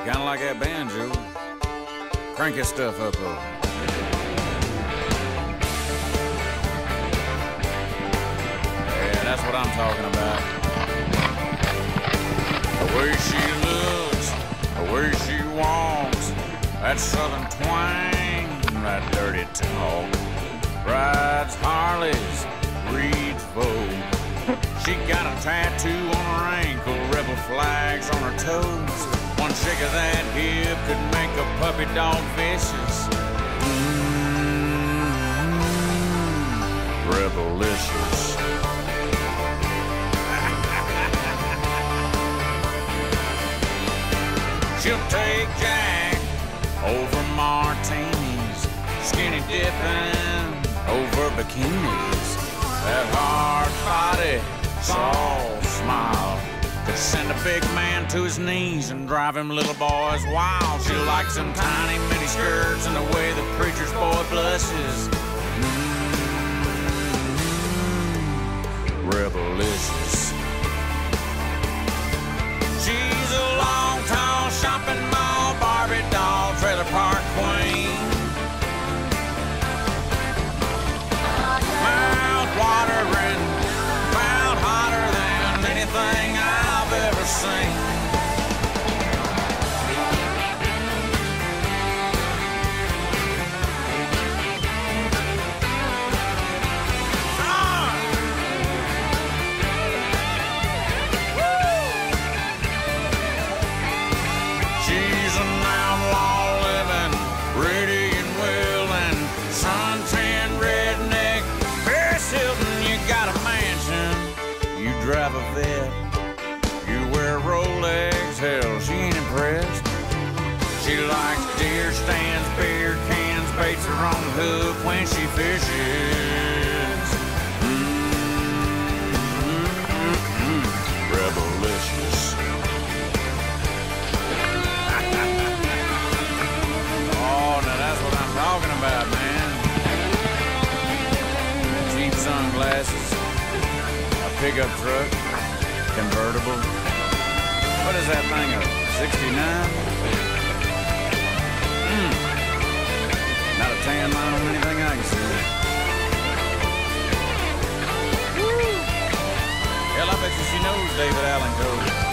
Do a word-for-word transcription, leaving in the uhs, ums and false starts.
Kinda like that banjo. Crank his stuff up, though. Yeah, that's what I'm talking about. The way she looks, the way she walks, that southern twang, that dirty talk. Rides Harleys, reads Vogue. She got a tattoo on her ankle, rebel flags on her toes. One shake of that hip could make a puppy dog vicious. Mmm, rebelicious. She'll take Jack over martinis, skinny dipping over bikinis. That hard body, soft smile could send a big man to his knees and drive him little boys wild. She likes them tiny mini skirts and the way the preacher's boy blushes. Mm-hmm. Rebelicious. She's a long, tall shopping mall Barbie doll trailer park queen. Mouth watering, mouth hotter than anything I've ever seen. She's an outlaw living, pretty and willing, suntan redneck, Paris Hilton. You got a mansion, you drive a vet, you wear Rolex, hell, she ain't impressed. She likes deer stands, beer cans, baits her on hook when she fishes. Mm-hmm. Rebelicious. Oh, now that's what I'm talking about, man. Cheap sunglasses, a pickup truck, convertible. What is that thing, a sixty-nine? Mm. Not a tan line on anything I can see. Woo. Hell, I bet you she knows David Allen Code.